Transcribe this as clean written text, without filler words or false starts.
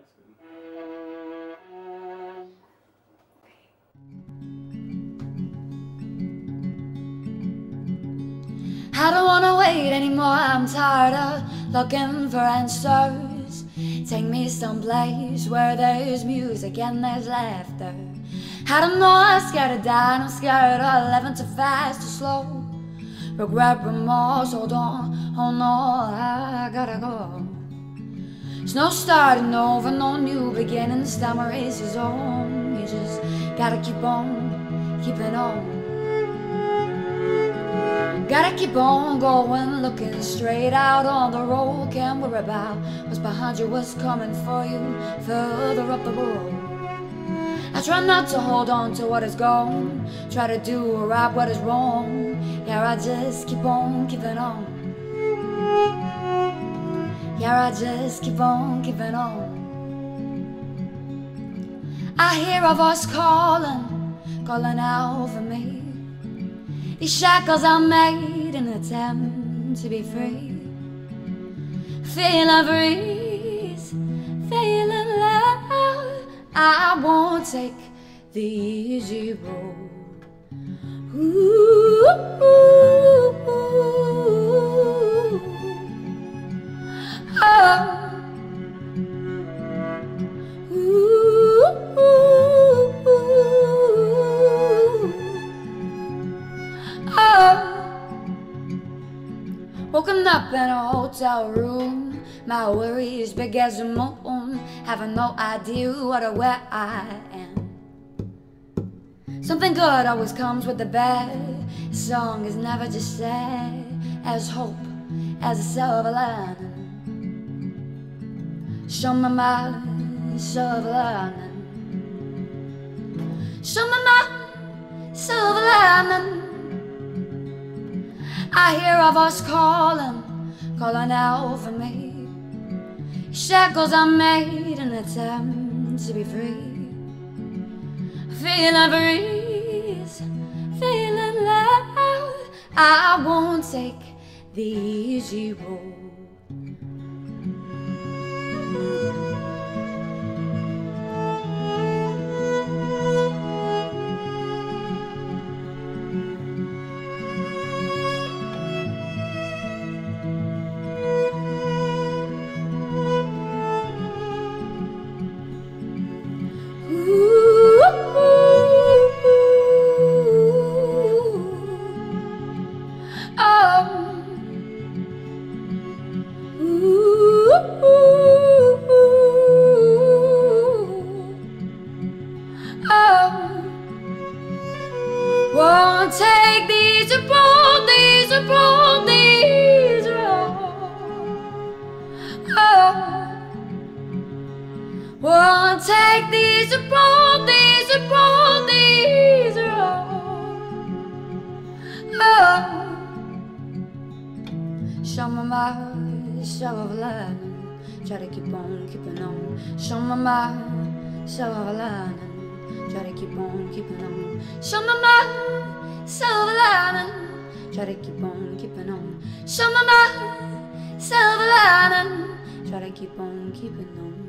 that's good. I don't wanna wait anymore, I'm tired of looking for answers. Take me someplace where there's music and there's laughter. I don't know, I'm scared of dying, I'm scared of living too fast, too slow. Regret, remorse, hold on, oh no, I gotta go. There's no starting over, no new beginnings, time erases on. You just gotta keep on, keeping on. Gotta keep on going, looking straight out on the road. Can't worry about what's behind you, what's coming for you further up the road. I try not to hold on to what is gone, try to do right what is wrong. Yeah, I just keep on keeping on. Yeah, I just keep on keeping on. I hear a voice calling, calling out for me. These shackles are made in an attempt to be free. Feeling breeze, feeling loud. I won't take the easy road. Ooh, ooh, ooh. Oh. Woken up in a hotel room, my worries big as a moon, having no idea what or where I am. Something good always comes with the bad. A song is never just sad, as hope as a silver lining. Show me my silver lining. Show me my silver lining. I hear a voice calling, calling out for me. Shackles are made in an attempt to be free. Feeling breeze, feeling loud. I won't take the easy road. Won't take these upon these upon these roads. Oh. Won't take these upon these upon these roads. Oh. Show me my silver lining. Try to keep on keeping on. Show me my silver lining. Try to keep on keeping on. Show me my silver lining. Try to keep on keeping on. Show me my silver lining. Try to keep on keeping on.